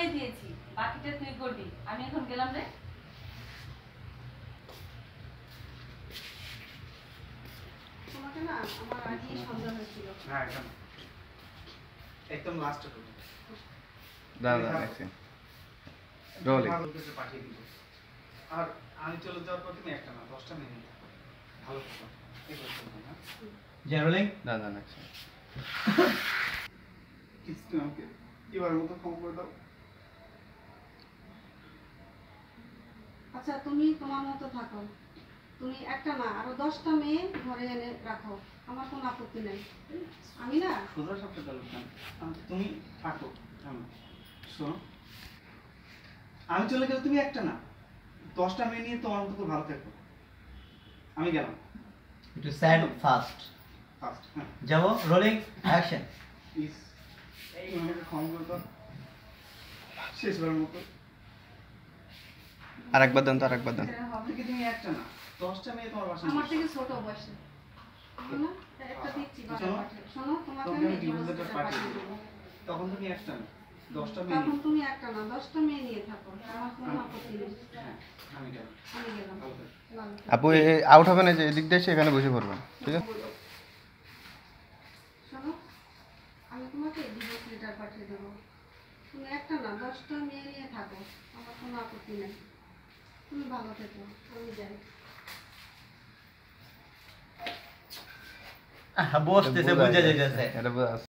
বলেই দিয়েছি, বাকিটা তুই করবি। আমি এখন গেলাম রে। তোমাকে না আমার আগেই সন্দেহ হয়েছিল। হ্যাঁ একদম লাস্টে করবো। দাদা দেখছি রোলিং পাঠিয়ে দিব। আর আমি চলে যাওয়ার পর তুমি একটা না 10টা মিনিট থাকো, ভালো থাকো। এই করতে হবে না জি রোলিং দাদা দেখছি কিছু আমাকে এবার মতো ক্ষমা করে দাও। আচ্ছা তুমি তোমার মতো থাকো, তুমি একটা না আরো 10টা মেয়ে ঘরে এনে রাখো, আমার কোনো আপত্তি নেই। আমি না সোজা সবটা গেল না, তুমি থাকো। শোনো, আমি চলে গেলে তুমি একটা না 10টা মেয়ে নিয়ে তোমার মতো করে ভালো থাকো। আমি গেলাম। একটু স্যাড ফাস্ট ফার্স্ট হ্যাঁ যাবো রোলিং অ্যাকশন প্লিজ এই আমাকে ক্ষমা করে দাও শেষবার মতো। আরেকবার দেন তো, আরেকবার দেন। থেকে তুমি একটা না 10টা মেয়ে তোমার বাসায় আমার থেকে ছোট বয়সে না একটা দিচ্ছি বাবা পাঠিয়ে। শোনো তোমাকে তখন আমি আমি ডিভোর্স ডিভোর্স লেটার লেটার পাঠিয়ে পাঠিয়ে দেব। দেবো। তখন তুমি একটা না 10টা মেয়ে তখন নিয়ে- তুমি একটা না 10টা মেয়ে নিয়ে থাকো, আমার কোনো আপত্তি নেই। হ্যাঁ আমি গেলাম। আমি গেলাম। ভালো থেকো। ভালো থেকো। আপু আউট হবে না, যে এদিক দিয়ে এসে এখানে বসে পড়বেন, ঠিক আছে? শোনো আমি তোমাকে ডিভোর্স লেটার পাঠিয়ে দেবো, তুমি একটা না 10টা মেয়ে নিয়ে থাকো, আমার কোনো আপত্তি নেই। তুমি ভালো থেকো, আমি যাই। বসতেছে বুঝে যেতেছে এটা